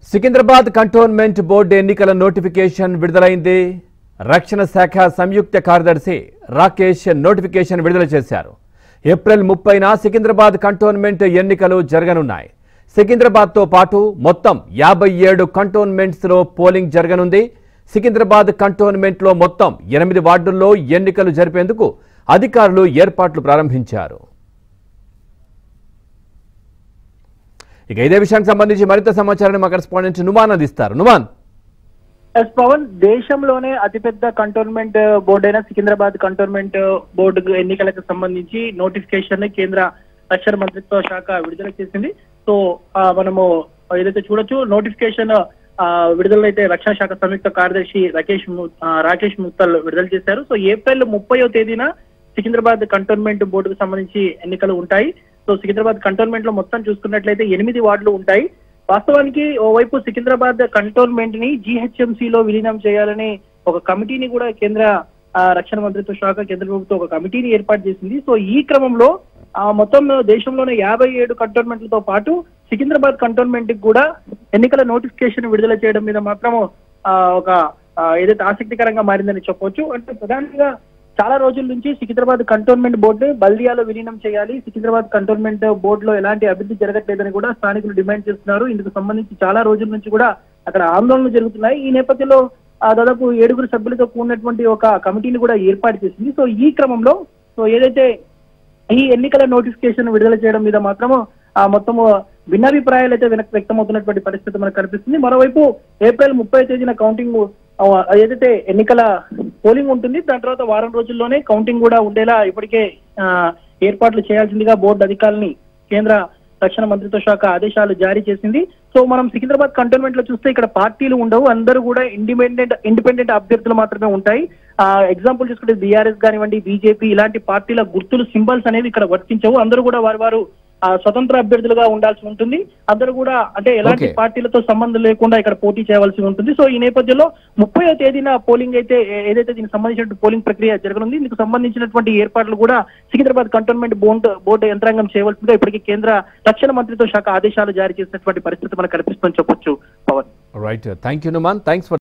Secunderabad cantonment board ఎన్నికల notification విడుదలైంది. రక్షణ శాఖ సంయుక్త కార్యదర్శి రాకేష్ నోటిఫికేషన్ విడుదల చేశారు. ఏప్రిల్ 30న సికింద్రాబాద్ కంటోన్మెంట్ ఎన్నికలు జరగనున్నాయి. సికింద్రాబాద్తో పాటు మొత్తం 57 కంటోన్మెంట్స్ లో పోలింగ్ జరగనుంది. సికింద్రాబాద్ కంటోన్మెంట్లో మొత్తం 8 వార్డుల్లో ఎన్నికలు జరిపేందుకు అధికారులు ఏర్పాట్లు ప్రారంభించారు. ఇక ఇదే విషయానికి సంబంధించి మరింత సమాచారాన్ని మా కరెస్పాండెంట్ నుమాన్ అందిస్తారు. నుమాన్, పవన్, దేశంలోనే అతిపెద్ద కంటోన్మెంట్ బోర్డు అయిన సికింద్రాబాద్ కంటోన్మెంట్ బోర్డు ఎన్నికలకు సంబంధించి నోటిఫికేషన్ కేంద్ర రక్షణ మంత్రిత్వ శాఖ విడుదల చేసింది. సో మనము ఏదైతే చూడొచ్చు, నోటిఫికేషన్ విడుదలైతే రక్షణ శాఖ సంయుక్త కార్యదర్శి రాకేష్ ముత్తల్ విడుదల చేశారు. సో ఏప్రిల్ 30వ తేదీన సికింద్రాబాద్ కంటోన్మెంట్ బోర్డుకు సంబంధించి ఎన్నికలు ఉంటాయి. సో సికింద్రాబాద్ కంటోన్మెంట్ లో మొత్తం చూసుకున్నట్లయితే 8 వార్డులు ఉంటాయి. వాస్తవానికి ఓవైపు సికింద్రాబాద్ కంటోన్మెంట్ ని జీహెచ్ఎంసీ లో విలీనం చేయాలని ఒక కమిటీని కూడా కేంద్ర రక్షణ మంత్రిత్వ శాఖ, కేంద్ర ప్రభుత్వం ఒక కమిటీని ఏర్పాటు చేసింది. సో ఈ క్రమంలో మొత్తం దేశంలోనే 57 కంటోన్మెంట్లతో పాటు సికింద్రాబాద్ కంటోన్మెంట్ కి కూడా ఎన్నికల నోటిఫికేషన్ విడుదల చేయడం మీద మాత్రం ఒక ఏదైతే ఆసక్తికరంగా మారిందని చెప్పవచ్చు. అంటే ప్రధానంగా చాలా రోజుల నుంచి సికింద్రాబాద్ కంటోన్మెంట్ బోర్డు బల్దియాలో విలీనం చేయాలి, సికింద్రాబాద్ కంటోన్మెంట్ బోర్డులో ఎలాంటి అభివృద్ధి జరగట్లేదని కూడా స్థానికులు డిమాండ్ చేస్తున్నారు. ఇందుకు సంబంధించి చాలా రోజుల నుంచి కూడా అక్కడ ఆందోళనలు జరుగుతున్నాయి. ఈ నేపథ్యంలో దాదాపు 7 సభ్యులతో కూడినటువంటి ఒక కమిటీని కూడా ఏర్పాటు చేసింది. సో ఈ క్రమంలో ఏదైతే ఈ ఎన్నికల నోటిఫికేషన్ విడుదల చేయడం మీద మాత్రము మొత్తము భిన్నాభిప్రాయాలు అయితే వ్యక్తమవుతున్నటువంటి పరిస్థితి మనకు కనిపిస్తుంది. మరోవైపు ఏప్రిల్ 30వ తేదీన కౌంటింగ్ ఏదైతే ఎన్నికల పోలింగ్ ఉంటుంది, దాని తర్వాత వారం రోజుల్లోనే కౌంటింగ్ కూడా ఉండేలా ఇప్పటికే ఏర్పాట్లు చేయాల్సిందిగా బోర్డు అధికారులని కేంద్ర రక్షణ మంత్రిత్వ శాఖ ఆదేశాలు జారీ చేసింది. సో మనం సికింద్రాబాద్ కంటోన్మెంట్ లో చూస్తే ఇక్కడ పార్టీలు ఉండవు, అందరూ కూడా ఇండిపెండెంట్ అభ్యర్థులు మాత్రమే ఉంటాయి. ఎగ్జాంపుల్ చూసుకుంటే బీఆర్ఎస్ కానివ్వండి, బీజేపీ ఇలాంటి పార్టీల గుర్తులు, సింబల్స్ అనేవి ఇక్కడ వర్తించవు. అందరూ కూడా వారు స్వతంత్ర అభ్యర్థులుగా ఉండాల్సి ఉంటుంది. అందరూ కూడా అంటే ఎలాంటి పార్టీలతో సంబంధం లేకుండా ఇక్కడ పోటీ చేయవలసి ఉంటుంది. సో ఈ నేపథ్యంలో 30వ తేదీన పోలింగ్ అయితే ఏదైతే దీనికి సంబంధించిన పోలింగ్ ప్రక్రియ జరగనుంది, ఇందుకు సంబంధించినటువంటి ఏర్పాట్లు కూడా సికింద్రాబాద్ కంటోన్మెంట్ బోర్డు యంత్రాంగం చేయవలసిందిగా ఇప్పటికీ కేంద్ర రక్షణ మంత్రిత్వ శాఖ ఆదేశాలు జారీ చేసినటువంటి పరిస్థితి మనకు కనిపిస్తుందని చెప్పొచ్చు. Pawan, right, thank you Numan, thanks for